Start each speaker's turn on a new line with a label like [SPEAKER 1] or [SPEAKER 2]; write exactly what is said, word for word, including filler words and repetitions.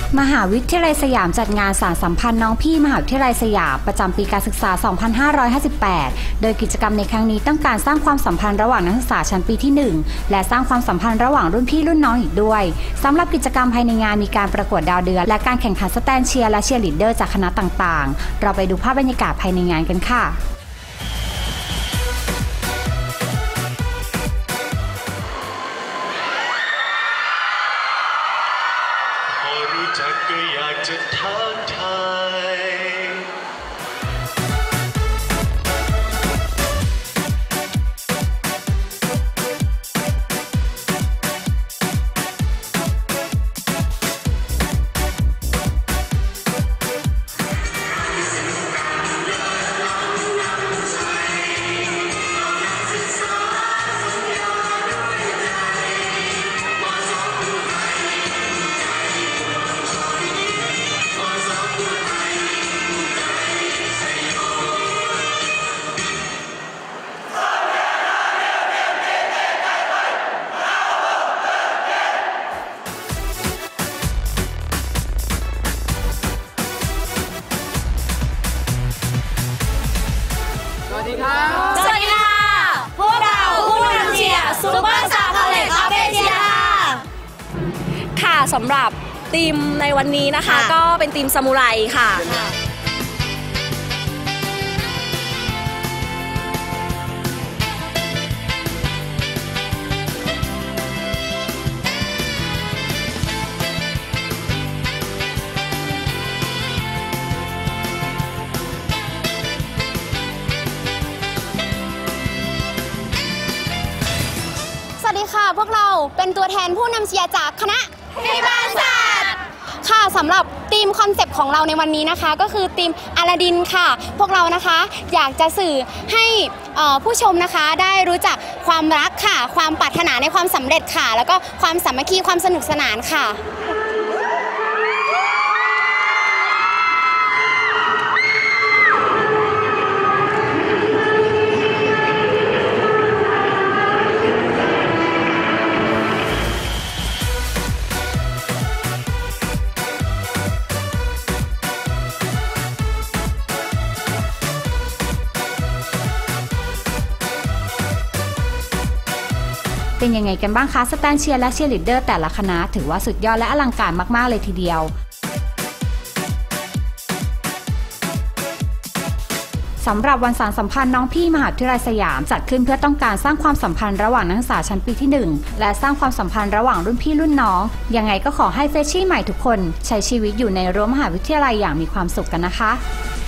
[SPEAKER 1] มหาวิทยาลัยสยามจัดงานสานสัมพันธ์น้องพี่มหาวิทยาลัยสยามประจำปีการศึกษา สองพันห้าร้อยห้าสิบแปด โดยกิจกรรมในครั้งนี้ต้องการสร้างความสัมพันธ์ระหว่างนักศึกษาชั้นปีที่ หนึ่ง และสร้างความสัมพันธ์ระหว่างรุ่นพี่รุ่นน้องอีกด้วยสำหรับกิจกรรมภายในงานมีการประกวดดาวเดือนและการแข่งขันสแตนเชียร์และเชียร์ลีดเดอร์จากคณะต่างๆเราไปดูภาพบรรยากาศภายในงานกันค่ะ
[SPEAKER 2] รู้จักก็อยากจะทักทาย
[SPEAKER 3] สวัสดีค่ะพวกเราผู้นำเชียร์ซูเปอร์สตาร์คอลเลจออฟเอเชียค่ะสำหรับทีมในวันนี้นะคะก็เป็นทีมซามูไรค่ะ
[SPEAKER 4] สวัสดีค่ะพวกเราเป็นตัวแทนผู้นำเชียร์จากคณะพยาบาลศาสตร์ค่ะสำหรับธีมคอนเซปต์ของเราในวันนี้นะคะก็คือธีมอลาดินค่ะพวกเรานะคะอยากจะสื่อให้ผู้ชมนะคะได้รู้จักความรักค่ะความปรารถนาในความสำเร็จค่ะแล้วก็ความสามัคคีความสนุกสนานค่ะ
[SPEAKER 1] เป็นยังไงกันบ้างคะสแตนเชียร์และเชียร์ลีดเดอร์แต่ละคณะถือว่าสุดยอดและอลังการมากๆเลยทีเดียวสำหรับวันสานสัมพันธ์น้องพี่มหาวิทยาลัยสยามจัดขึ้นเพื่อต้องการสร้างความสัมพันธ์ระหว่างนักศึกษาชั้นปีที่ หนึ่ง และสร้างความสัมพันธ์ระหว่างรุ่นพี่รุ่นน้องยังไงก็ขอให้เฟรชชี่ใหม่ทุกคนใช้ชีวิตอยู่ในรั้วมหาวิทยาลัยอย่างมีความสุขกันนะคะ